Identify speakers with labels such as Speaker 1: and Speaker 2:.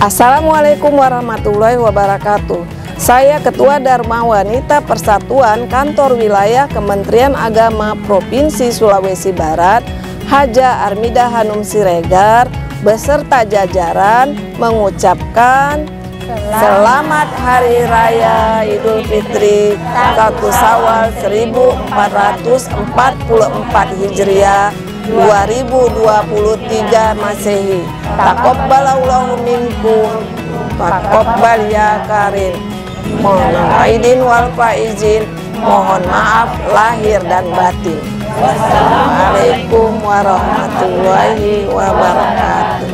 Speaker 1: Assalamualaikum warahmatullahi wabarakatuh. Saya Ketua Dharma Wanita Persatuan Kantor Wilayah Kementerian Agama Provinsi Sulawesi Barat, Haja Armida Hanum Siregar, beserta jajaran mengucapkan Selamat Hari Raya Idul Fitri 1 Syawal 1444 Hijriah 2023 Masehi. Taqabbalallahu minkum, taqabbal ya karim. Mohon aidin wal faizin, mohon maaf lahir dan batin. Wassalamualaikum warahmatullahi wabarakatuh.